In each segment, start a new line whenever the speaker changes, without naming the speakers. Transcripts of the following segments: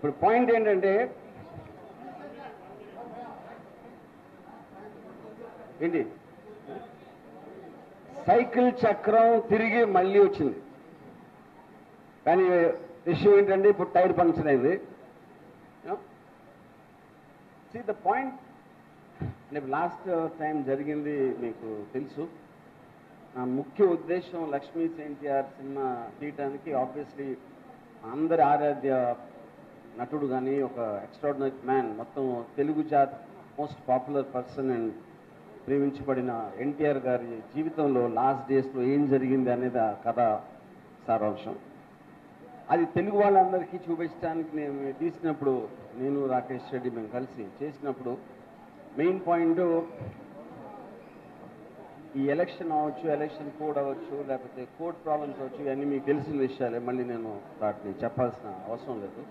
ఇప్పుడు పాయింట్ ఏంటంటే ఏంటి, సైకిల్ చక్రం తిరిగి మళ్ళీ వచ్చింది. కానీ విషయం ఏంటంటే ఇప్పుడు టైర్ పంక్చర్ అయింది. సీ ద పాయింట్ అంటే లాస్ట్ టైం జరిగింది మీకు తెలుసు. నా ముఖ్య ఉద్దేశం లక్ష్మీ ఎన్టీఆర్ సినిమా తీయటానికి ఆబ్వియస్లీ అందరి ఆరాధ్య నటుడు కానీ ఒక ఎక్స్ట్రాడినరీ మ్యాన్, మొత్తం తెలుగు జాతి మోస్ట్ పాపులర్ పర్సన్ అండ్ ప్రేమించబడిన ఎన్టీఆర్ గారి జీవితంలో లాస్ట్ డేస్లో ఏం జరిగింది అనేది ఆ కథ సారాంశం. అది తెలుగు వాళ్ళందరికీ చూపించడానికి నేను తీసినప్పుడు, నేను రాకేష్ రెడ్డి మేము కలిసి చేసినప్పుడు మెయిన్ పాయింట్ ఈ ఎలక్షన్ అవ్వచ్చు, ఎలక్షన్ కోడ్ అవ్వచ్చు, లేకపోతే కోడ్ ప్రాబ్లమ్స్ అవ్వచ్చు, ఇవన్నీ మీకు తెలిసిన విషయాలే, మళ్ళీ నేను వాటిని చెప్పాల్సిన అవసరం లేదు.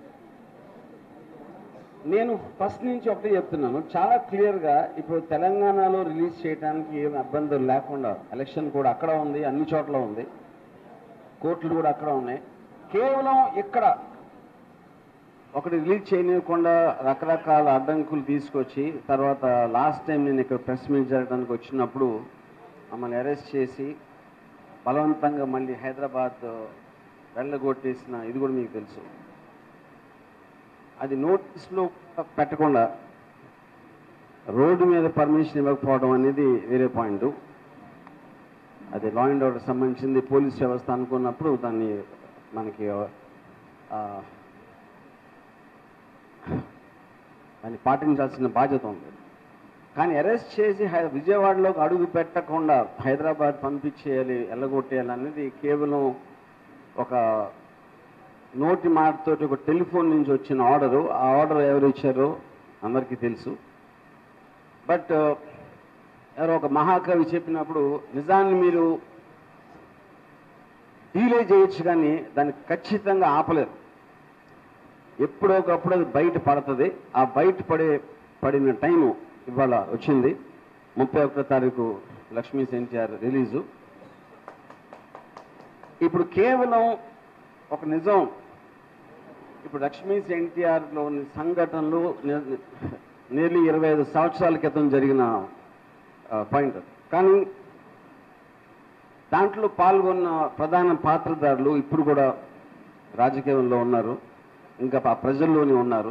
నేను ఫస్ట్ నుంచి ఒకటే చెప్తున్నాను, చాలా క్లియర్గా ఇప్పుడు తెలంగాణలో రిలీజ్ చేయడానికి ఏమి ఇబ్బందులు లేకుండా ఎలక్షన్ కూడా అక్కడ ఉంది, అన్ని చోట్ల ఉంది, కోర్టులు కూడా అక్కడ ఉన్నాయి. కేవలం ఇక్కడ ఒకటి రిలీజ్ చేయనివ్వకుండా రకరకాల అడ్డంకులు తీసుకొచ్చి తర్వాత లాస్ట్ టైం నేను ఇక్కడ ప్రెస్ మీట్ జరగడానికి వచ్చినప్పుడు మమ్మల్ని అరెస్ట్ చేసి బలవంతంగా మళ్ళీ హైదరాబాద్ వెళ్ళగొట్టేసిన ఇది కూడా మీకు తెలుసు. అది నోటీస్లో పెట్టకుండా రోడ్డు మీద పర్మిషన్ ఇవ్వకపోవడం అనేది వేరే పాయింట్. అది లా అండ్ ఆర్డర్ సంబంధించింది, పోలీస్ వ్యవస్థ అనుకున్నప్పుడు దాన్ని మనకి దాన్ని పాటించాల్సిన బాధ్యత ఉంది. కానీ అరెస్ట్ చేసి విజయవాడలోకి అడుగు పెట్టకుండా హైదరాబాద్ పంపించేయాలి, ఎల్లగొట్టేయాలి అనేది కేవలం ఒక నోటి మాటతోటి ఒక టెలిఫోన్ నుంచి వచ్చిన ఆర్డరు. ఆ ఆర్డర్ ఎవరు ఇచ్చారో అందరికీ తెలుసు. బట్ ఎవరో ఒక మహాకవి చెప్పినప్పుడు నిజాన్ని మీరు డీలే చేయొచ్చు కానీ దాన్ని ఖచ్చితంగా ఆపలేరు. ఎప్పుడో ఒకప్పుడు అది బయట పడుతుంది. ఆ బయట పడిన టైము ఇవాళ వచ్చింది. 31వ తారీఖు లక్ష్మీ ఎన్టీఆర్ రిలీజు. ఇప్పుడు కేవలం ఒక నిజం, ఇప్పుడు లక్ష్మీ ఎన్టీఆర్లోని సంఘటనలు నియర్లీ 25 సంవత్సరాల క్రితం జరిగిన పాయింట్. కానీ దాంట్లో పాల్గొన్న ప్రధాన పాత్రధారులు ఇప్పుడు కూడా రాజకీయంలో ఉన్నారు, ఇంకా ప్రజల్లోనే ఉన్నారు.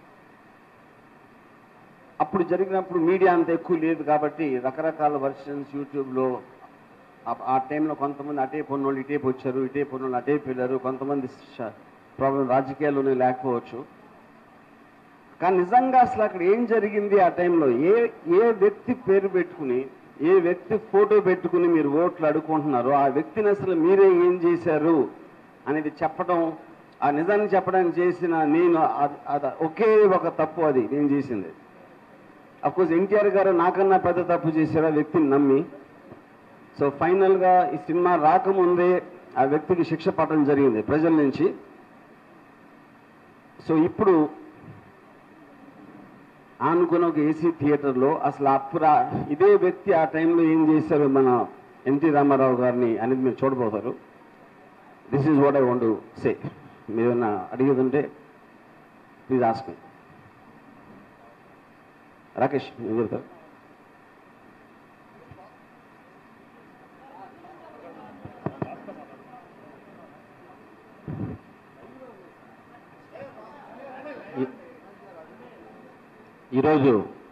అప్పుడు జరిగినప్పుడు మీడియా అంత ఎక్కువ లేదు కాబట్టి రకరకాల వర్షన్స్ యూట్యూబ్లో ఆ టైంలో కొంతమంది అటేపు ఉన్నోళ్ళు ఇటేపు వచ్చారు, ఇటేపు ఉన్నోళ్ళు అటేపు వెళ్ళారు, కొంతమంది ప్రాబ్లం రాజకీయాల్లోనే లేకపోవచ్చు. కానీ నిజంగా అసలు అక్కడ ఏం జరిగింది ఆ టైంలో, ఏ వ్యక్తి పేరు పెట్టుకుని, ఏ వ్యక్తి ఫోటో పెట్టుకుని మీరు ఓట్లు అడుక్కుంటున్నారో ఆ వ్యక్తిని అసలు మీరే ఏం చేశారు అనేది చెప్పడం, ఆ నిజాన్ని చెప్పడానికి చేసిన నేను ఒకే ఒక తప్పు అది నేను చేసింది. అఫ్కోర్స్ ఎన్టీఆర్ గారు నాకన్నా పెద్ద తప్పు చేశారు ఆ వ్యక్తిని నమ్మి. సో ఫైనల్గా ఈ సినిమా రాకముందే ఆ వ్యక్తికి శిక్ష పడడం జరిగింది ప్రజల నుంచి. సో ఇప్పుడు ఆనుకున్న ఒక ఏసీ థియేటర్లో అసలు అప్పుడు ఇదే వ్యక్తి ఆ టైంలో ఏం చేశారు మన ఎన్టీ రామారావు గారిని అనేది మీరు చూడబోతారు. This is what I want to say. మీరు ఏమన్నా అడిగేదంటే ప్లీజ్ ఆస్క్ మీ. రాకేష్ ఏం చెప్తారు?
ఈరోజు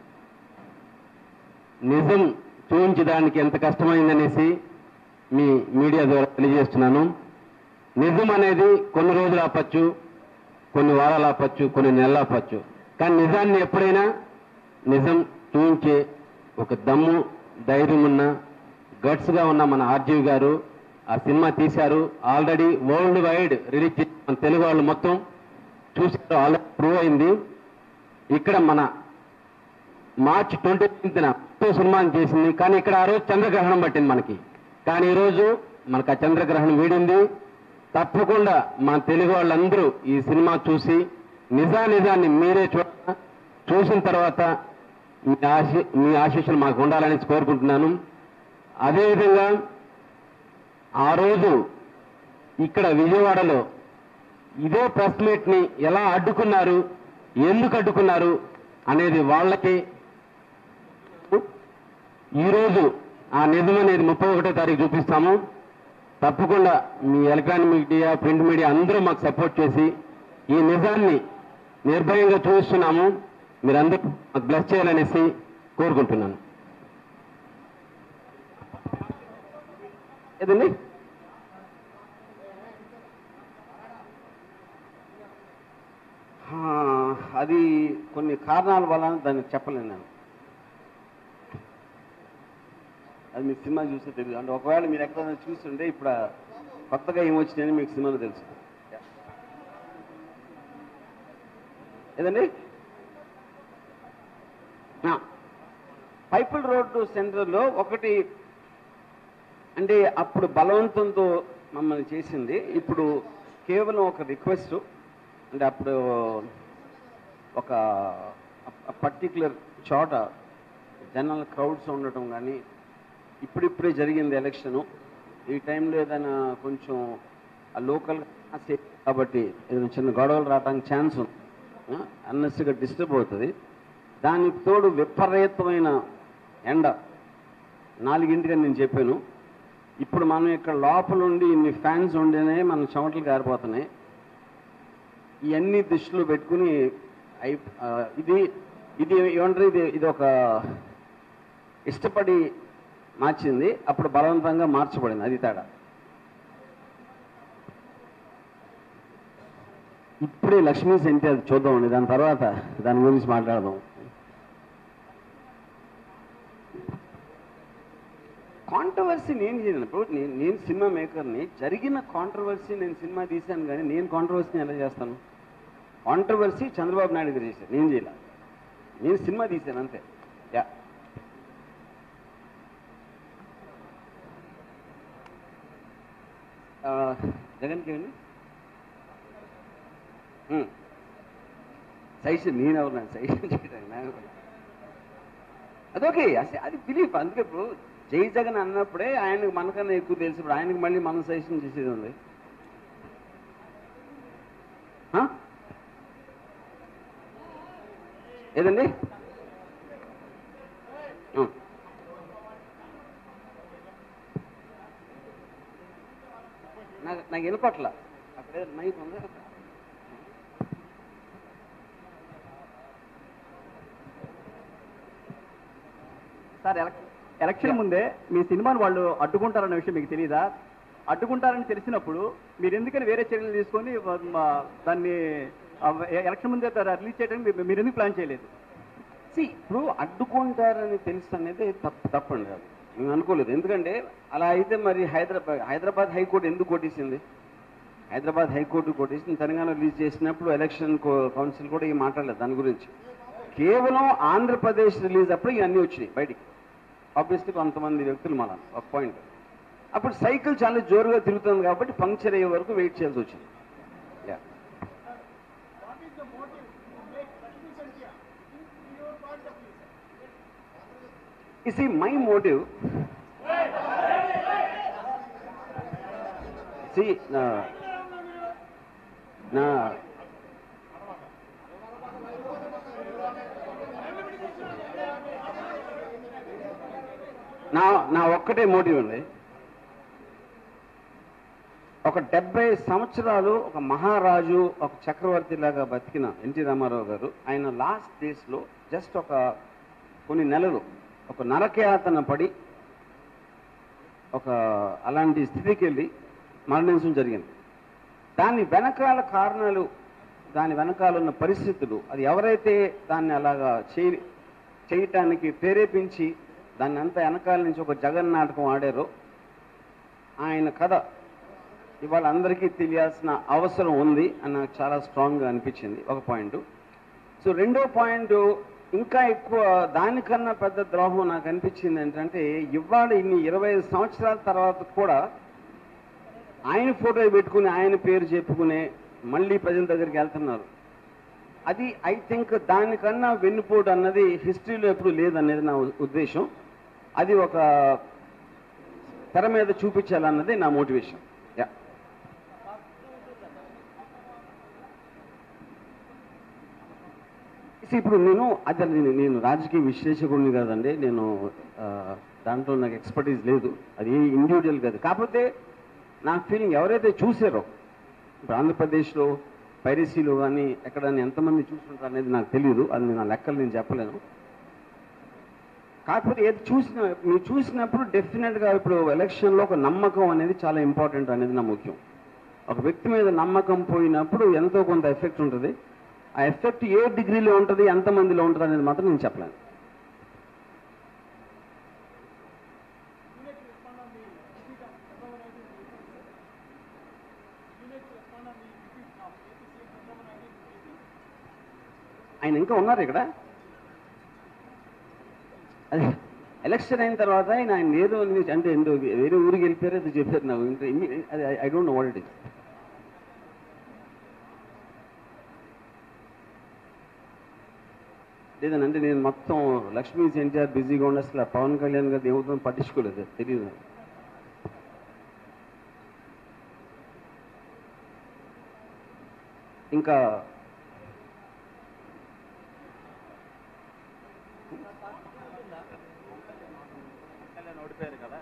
నిజం చూపించడానికి ఎంత కష్టమైందనేసి మీ మీడియా ద్వారా తెలియజేస్తున్నాను. నిజం అనేది కొన్ని రోజులు ఆపచ్చు, కొన్ని వారాలు ఆపచ్చు, కొన్ని నెలలు ఆపచ్చు. కానీ నిజాన్ని ఎప్పుడైనా నిజం చూపించే ఒక దమ్ము, ధైర్యం ఉన్న, గట్స్గా ఉన్న మన ఆర్జీవి గారు ఆ సినిమా తీశారు. ఆల్రెడీ వరల్డ్ వైడ్ రిలీజ్ చేసి మన తెలుగు వాళ్ళు మొత్తం చూసారు, ఆల్రెడీ ప్రూవ్ అయింది. ఇక్కడ మన మార్చి 29న సినిమాని చేసింది. కానీ ఇక్కడ ఆ రోజు చంద్రగ్రహణం పట్టింది మనకి. కానీ ఈరోజు మనకు ఆ చంద్రగ్రహణం వీడింది. తప్పకుండా మన తెలుగు వాళ్ళందరూ ఈ సినిమా చూసి నిజాన్ని మీరే చూసిన తర్వాత మీ ఆశీస్సులు మాకు ఉండాలని కోరుకుంటున్నాను. అదేవిధంగా ఆ రోజు ఇక్కడ విజయవాడలో ఇదే ప్రెస్ మీట్ని ఎలా అడ్డుకున్నారు, ఎందుకు అడ్డుకున్నారు అనేది వాళ్ళకి ఈరోజు ఆ నిజం అనేది 31వ తారీఖు చూపిస్తాము. తప్పకుండా మీ ఎలక్ట్రానిక్ మీడియా, ప్రింట్ మీడియా అందరూ మాకు సపోర్ట్ చేసి ఈ నిజాన్ని నిర్భయంగా చూస్తున్నాము. మీరందరూ మాకు బ్లెస్ చేయాలనేసి కోరుకుంటున్నాను.
ఏదండి అది కొన్ని కారణాల వల్ల దాన్ని చెప్పలేను నేను. అది మీకు సినిమా చూస్తే తెలియదు. అంటే ఒకవేళ మీరు ఎక్కడైనా చూస్తుంటే ఇప్పుడు కొత్తగా ఏమొచ్చినాయని మీకు సినిమాలో తెలుసు. ఏదండి పైపుల్ రోడ్డు సెంటర్లో ఒకటి అంటే అప్పుడు బలవంతంతో మమ్మల్ని చేసింది. ఇప్పుడు కేవలం ఒక రిక్వెస్ట్. అంటే అప్పుడు ఒక పర్టికులర్ చోట జనాల క్రౌడ్స్ ఉండటం కానీ, ఇప్పుడిప్పుడే జరిగింది ఎలక్షను, ఈ టైంలో ఏదైనా కొంచెం ఆ లోకల్ కాబట్టి ఏదైనా చిన్న గొడవలు రావడానికి ఛాన్స్ ఉంది, అన్నెసరీగా డిస్టర్బ్ అవుతుంది. దానికి తోడు విపరీతమైన ఎండ 4 నేను చెప్పాను. ఇప్పుడు మనం ఇక్కడ లోపల ఉండి ఇన్ని ఫ్యాన్స్ ఉంటేనే మన చెమటలు కారిపోతున్నాయి. ఇవన్నీ దృష్టిలో పెట్టుకుని ఇది ఏమంటారు, ఇది ఒక ఇష్టపడి మార్చింది, అప్పుడు బలవంతంగా మార్చబడింది. అది తేడా. ఇప్పుడే లక్ష్మీ సెంటి అది చూద్దామండి, దాని తర్వాత దాని గురించి మాట్లాడదాం. కాంట్రవర్సీ నేను చేయను. ఇప్పుడు నేను సినిమా మేకర్ని, జరిగిన కాంట్రవర్సీ నేను సినిమా తీశాను, కానీ నేను కాంట్రవర్సీని ఎలా చేస్తాను? కాంట్రవర్సీ చంద్రబాబు నాయుడు గారు చేశారు, నేను చేయలే. నేను సినిమా తీశాను అంతే. యా జగన్కి ఏమండి సజెషన్ నేనెవరు నాకు సజెషన్ చేయడానికి? అదొకే, అది బిలీఫ్. అందుకే ఇప్పుడు జై జగన్ అన్నప్పుడే ఆయనకు మనకన్నా ఎక్కువ తెలిసి, ఇప్పుడు ఆయనకు మళ్ళీ మనం సజెషన్ చేసేది ఉంది. ఏదండి నాకు వినపట్ల. అక్కడే మైక్ ఉంది
సార్. ఎలక్షన్ ముందే మీ సినిమాను వాళ్ళు అడ్డుకుంటారన్న విషయం మీకు తెలీదా? అడ్డుకుంటారని తెలిసినప్పుడు మీరు ఎందుకని వేరే చర్యలు తీసుకొని దాన్ని ఎలక్షన్ ముందే రిలీజ్ చేయడానికి మీరు ఎందుకు ప్లాన్ చేయలేదు?
ఇప్పుడు అడ్డుకుంటారని తెలుసు అనేది తప్పండి, కాదు, మేము అనుకోలేదు. ఎందుకంటే అలా అయితే మరి హైదరాబాద్ హైకోర్టు ఎందుకు కొట్టేసింది? హైదరాబాద్ హైకోర్టు కొట్టేసింది. తెలంగాణ రిలీజ్ చేసినప్పుడు ఎలక్షన్ కౌన్సిల్ కూడా ఏం మాట్లాడలేదు దాని గురించి. కేవలం ఆంధ్రప్రదేశ్ రిలీజ్ అప్పుడు ఇవన్నీ వచ్చినాయి బయటికి. ఆబ్వియస్లీ కొంతమంది వ్యక్తులు మన ఒక పాయింట్. అప్పుడు సైకిల్ చాలా జోరుగా తిరుగుతుంది కాబట్టి పంక్చర్ అయ్యే వరకు వెయిట్ చేయాల్సి వచ్చింది. You see, my motive, see, నా ఒక్కటే మోటివ్ ఉంది. ఒక 70 సంవత్సరాలు ఒక మహారాజు, ఒక చక్రవర్తి లాగా బతికిన ఎన్టీ రామారావు గారు, ఆయన లాస్ట్ డేస్లో జస్ట్ ఒక కొన్ని నెలలు ఒక నరకయాతన పడి ఒక అలాంటి స్థితికి వెళ్ళి మరణించడం జరిగింది. దాని వెనకాల కారణాలు, దాని వెనకాల ఉన్న పరిస్థితులు, అది ఎవరైతే దాన్ని అలాగా చేయటానికి ప్రేరేపించి దాన్ని అంతా వెనకాల నుంచి ఒక జగన్ నాటకం ఆడారో ఆయన కథ ఇవాళ అందరికీ తెలియాల్సిన అవసరం ఉంది అని నాకు చాలా స్ట్రాంగ్గా అనిపించింది, ఒక పాయింట్. సో రెండో పాయింట్, ఇంకా ఎక్కువ దానికన్నా పెద్ద ద్రోహం నాకు అనిపించింది ఏంటంటే, ఇవాళ ఇన్ని 25 సంవత్సరాల తర్వాత కూడా ఆయన ఫోటో పెట్టుకుని ఆయన పేరు చెప్పుకునే మళ్ళీ ప్రజల దగ్గరికి వెళ్తున్నారు. అది ఐ థింక్ దానికన్నా వెన్నుపోటు అన్నది హిస్టరీలో ఎప్పుడు లేదనేది నా ఉద్దేశం. అది ఒక తెర మీద చూపించాలన్నది నా మోటివేషన్. నెక్స్ట్ ఇప్పుడు నేను రాజకీయ విశ్లేషకుడిని కాదండి, నేను దాంట్లో నాకు ఎక్స్పర్టీస్ లేదు, అది ఇండివిజువల్ కాదు. కాకపోతే నా ఫీలింగ్ ఎవరైతే చూసారో ఇప్పుడు ఆంధ్రప్రదేశ్లో పైరసీలో కానీ ఎక్కడైనా ఎంతమంది చూస్తుంటారు అనేది నాకు తెలియదు, అది నా లెక్కలు నేను చెప్పలేను. కాకపోతే ఏది మీరు చూసినప్పుడు డెఫినెట్గా ఇప్పుడు ఎలక్షన్లో ఒక నమ్మకం అనేది చాలా ఇంపార్టెంట్ అనేది నా ముఖ్యం. ఒక వ్యక్తి మీద నమ్మకం పోయినప్పుడు ఎంతో కొంత ఎఫెక్ట్ ఉంటుంది. ఆ ఎఫెక్ట్ ఏ డిగ్రీలో ఉంటుంది, ఎంతమందిలో ఉంటుంది అనేది మాత్రం నేను చెప్పలేను. ఆయన ఇంకా ఉన్నారు ఇక్కడ. అదే ఎలక్షన్ అయిన తర్వాత ఆయన ఏదో అంటే వేరే ఊరికి వెళ్ళిపోయారు, అది చెప్పారు నాకు. ఇంకా అది I don't know what it is. లేదనంటే నేను మొత్తం లక్ష్మీ ఎన్టీఆర్ బిజీగా ఉండి అసలు పవన్ కళ్యాణ్ గారు ఏమవుతుందో పట్టించుకోలేదు, తెలియదు. ఇంకా ఓడిపోయారు కదా,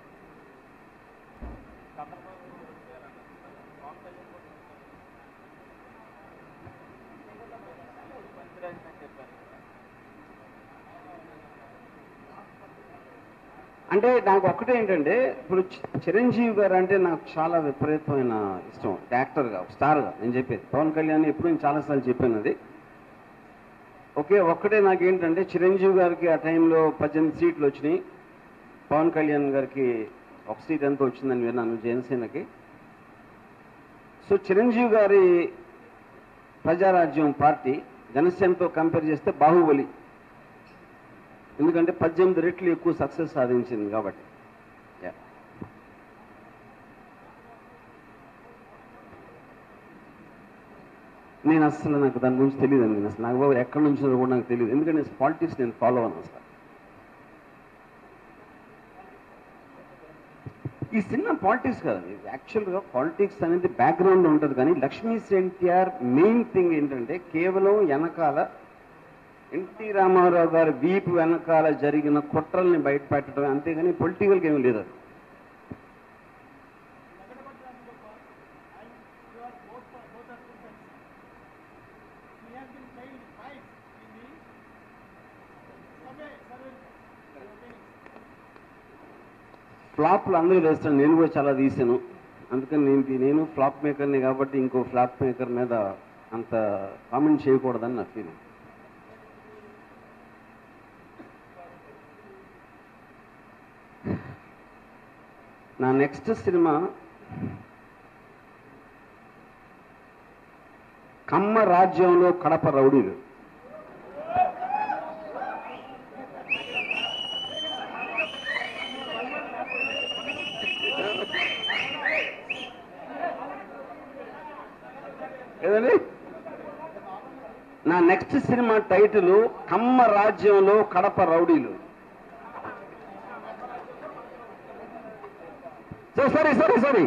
అంటే నాకు ఒక్కటే ఏంటంటే ఇప్పుడు చిరంజీవి గారు అంటే నాకు చాలా విపరీతమైన ఇష్టం, యాక్టర్గా స్టార్గా. నేను చెప్పేది పవన్ కళ్యాణ్ ఎప్పుడు నేను చాలాసార్లు చెప్పాను అది. ఒక్కటే నాకేంటంటే చిరంజీవి గారికి ఆ టైంలో 18 సీట్లు వచ్చినాయి, పవన్ కళ్యాణ్ గారికి 1 సీట్ ఎంతో వచ్చిందని విన్నాను జనసేనకి. సో చిరంజీవి గారి ప్రజారాజ్యం పార్టీ జనసేనతో కంపేర్ చేస్తే బాహుబలి, ఎందుకంటే 18 రెట్లు ఎక్కువ సక్సెస్ సాధించింది కాబట్టి. నేను అసలు నాకు దాని గురించి తెలియదు అండి, అసలు నాకు బాబు ఎక్కడి నుంచి కూడా నాకు తెలియదు, ఎందుకంటే పాలిటిక్స్ నేను ఫాలో అవ్వను అసలు. ఈ సినిమా పాలిటిక్స్ కాదండి, యాక్చువల్గా పాలిటిక్స్ అనేది బ్యాక్గ్రౌండ్ ఉంటుంది. కానీ లక్ష్మీ ఎన్టీఆర్ మెయిన్ థింగ్ ఏంటంటే కేవలం వెనకాల ఎన్టీ రామారావు గారి వీపు వెనకాల జరిగిన కుట్రల్ని బయటపెట్టడం, అంతేగాని పొలిటికల్గా ఏమీ లేదు. అది ఫ్లాప్లు అందరూ వేస్తాను, నేను కూడా చాలా తీసాను. అందుకని నేను ఫ్లాప్ మేకర్ని కాబట్టి ఇంకో ఫ్లాప్ మేకర్ మీద అంత కామెంట్ చేయకూడదని నా ఫీలింగ్. నా నెక్స్ట్ సినిమా కమ్మ రాజ్యంలో కడప రౌడీలు. ఏదండి నా నెక్స్ట్ సినిమా టైటిల్ కమ్మ రాజ్యంలో కడప రౌడీలు. సారీ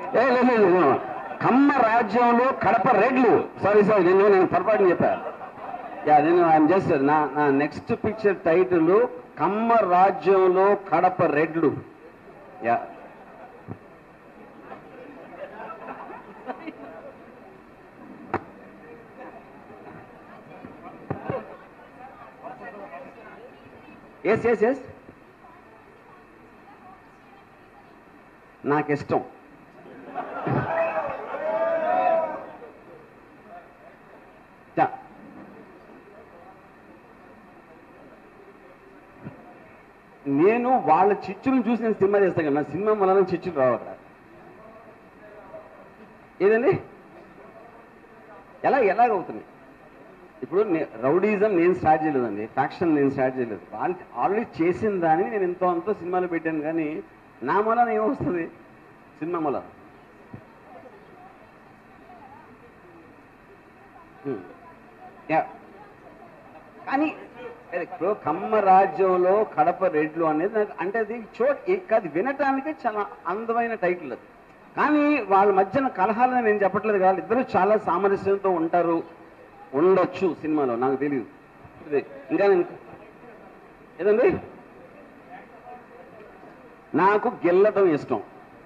కమ్మ రాజ్యంలో కడప రెడ్లు. సారీ నేను పొరపాటుని చెప్పాను. నేను ఐఎమ్ జస్ట్ నా నెక్స్ట్ పిక్చర్ టైటిల్ కమ్మ రాజ్యంలో కడప రెడ్లు. ఎస్ నాకిష్టం. నేను వాళ్ళ చిచ్చులను చూసి నేను సినిమా చేస్తాను కదా, నా సినిమా వల్ల చిచ్చులు రావాలి. ఏదండి ఎలాగవుతుంది? ఇప్పుడు రౌడీజం నేను స్టార్ట్ చేయలేదండి, ఫ్యాక్షన్ నేను స్టార్ట్ చేయలేదు. వాళ్ళు ఆల్రెడీ చేసిన దాన్ని నేను ఎంతో సినిమాలు పెట్టాను. కానీ నా మూలన ఏమొస్తుంది సినిమా మూల? కానీ ఇప్పుడు కమ్మ రాజ్యంలో కడప రెడ్లు అనేది నాకు అంటే అది అది వినటానికి చాలా అందమైన టైటిల్ అది. కానీ వాళ్ళ మధ్యన కలహాలని నేను చెప్పట్లేదు. కాదు, ఇద్దరు చాలా సామరస్యంతో ఉండొచ్చు సినిమాలో, నాకు తెలియదు. ఉంటుంది. ఇంకా ఏదండి, నాకు గెల్లటం ఇష్టం.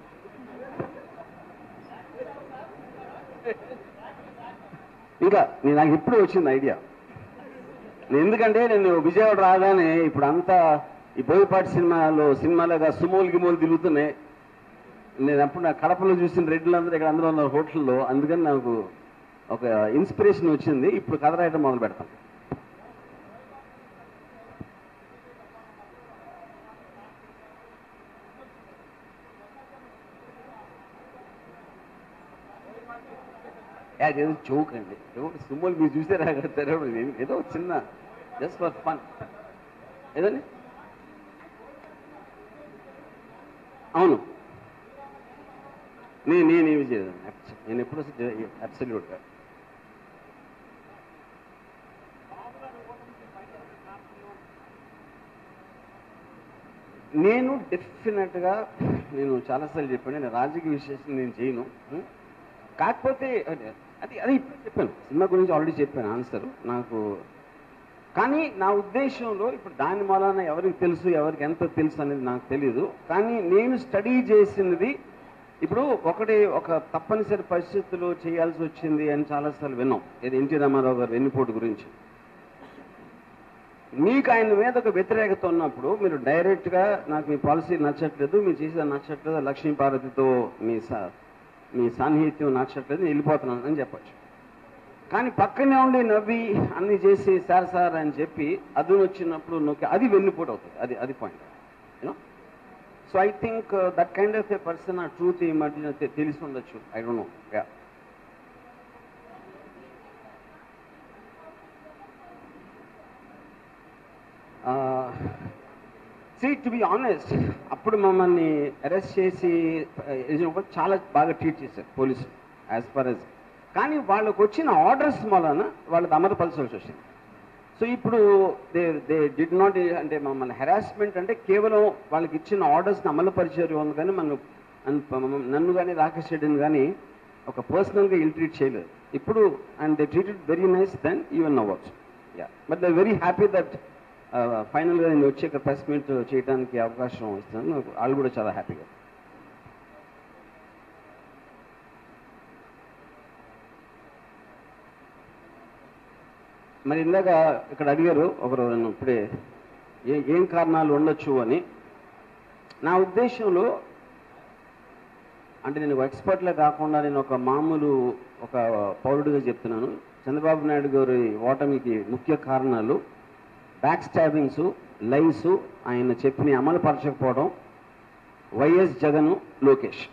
ఇంకా నాకు ఇప్పుడు వచ్చింది ఐడియా. ఎందుకంటే నేను విజయవాడ రాగానే ఇప్పుడు అంతా ఈ బోయపాటి సినిమాలుగా సుమోలు గిమోలు తిరుగుతున్నాయి. నేను అప్పుడు నా కడపలో చూసిన రెడ్లందరూ ఇక్కడ అందరూ ఉన్న హోటల్లో, అందుకని నాకు ఒక ఇన్స్పిరేషన్ వచ్చింది. ఇప్పుడు కథ రాయటం మొదలు పెడతాం. ఏదో జోక్ అండి, సుమోలు మీరు చూసారా ఏదో చిన్న జస్ట్ ఫర్ ఫన్ ఏదండి. అవును, నేనేమి చేయను, నేను ఎప్పుడు అబ్సల్యూట్గా. నేను డెఫినెట్గా నేను చాలాసార్లు చెప్పాను, నేను రాజకీయ విశ్లేషణ నేను చేయను. కాకపోతే అది ఇప్పుడు చెప్పాను, సినిమా గురించి ఆల్రెడీ చెప్పాను ఆన్సర్ నాకు. కానీ నా ఉద్దేశంలో ఇప్పుడు దాని మూలాన ఎవరికి తెలుసు, ఎవరికి ఎంత తెలుసు అనేది నాకు తెలియదు. కానీ నేను స్టడీ చేసినది ఇప్పుడు ఒక తప్పనిసరి పరిస్థితుల్లో చేయాల్సి వచ్చింది అని చాలాసార్లు విన్నాం. ఇది ఎన్టీ రామారావు గారు వెన్నుపోటు గురించి. మీకు ఆయన మీద ఒక వ్యతిరేకత ఉన్నప్పుడు మీరు డైరెక్ట్గా నాకు మీ పాలసీ నచ్చట్లేదు, మీరు చేసేది నచ్చట్లేదు, లక్ష్మీపార్వతితో మీ సాన్నిహిత్యం నచ్చట్లేదు, వెళ్ళిపోతున్నాను అని చెప్పచ్చు. కానీ పక్కనే ఉండి నవ్వి అన్ని చేసి సార్ అని చెప్పి అదును వచ్చినప్పుడు నొక్కి అది వెన్నుపోటు అవుతుంది. అది point you know. So I think that kind of a person ఆ ట్రూత్ ఈ మధ్య తెలిసి ఉండొచ్చు. I don't know. Yeah, to be honest, అప్పుడు మమ్మల్ని అరెస్ట్ చేసి చాలా బాగా ట్రీట్ చేశారు పోలీసులు యాజ్ ఫర్ యాజ్. కానీ వాళ్ళకు వచ్చిన ఆర్డర్స్ వలన వాళ్ళకి అమలుపరచాల్సి వచ్చింది. సో ఇప్పుడు దే డిడ్ నాట్, అంటే మమ్మల్ని హెరాస్మెంట్ అంటే కేవలం వాళ్ళకి ఇచ్చిన ఆర్డర్స్ని అమలుపరిచారు అని, కానీ నన్ను కానీ రాకేష్ రెడ్డిని కానీ ఒక పర్సనల్గా ఇల్ ట్రీట్ చేయలేదు ఇప్పుడు. And they treated very nice then even now also. Yeah, but they very happy that ఫైనల్గా నేను వచ్చి ఇక్కడ ప్రెస్ మీట్ చేయడానికి అవకాశం ఇస్తున్నాను. వాళ్ళు కూడా చాలా హ్యాపీగా. మరి ఇందాక ఇక్కడ అడిగారు ఒకరు నన్ను ఇప్పుడే ఏం కారణాలు ఉండొచ్చు అని. నా ఉద్దేశంలో అంటే నేను ఎక్స్పర్ట్లే కాకుండా నేను ఒక మామూలు ఒక పౌరుడిగా చెప్తున్నాను. చంద్రబాబు నాయుడు గారి ఓటమికి ముఖ్య కారణాలు బ్యాక్ స్టాబింగ్స్, లైవ్స్, ఆయన చెప్పిన అమలు పరచకపోవడం, YS Jagan, Lokesh.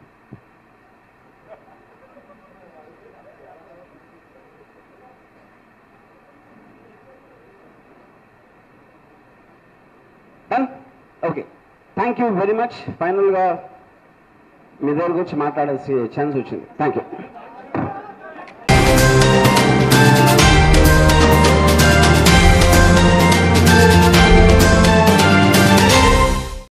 Okay, thank you very much. ఫైనల్గా మీ దగ్గర గురించి మాట్లాడాల్సిన ఛాన్స్ వచ్చింది. Thank you.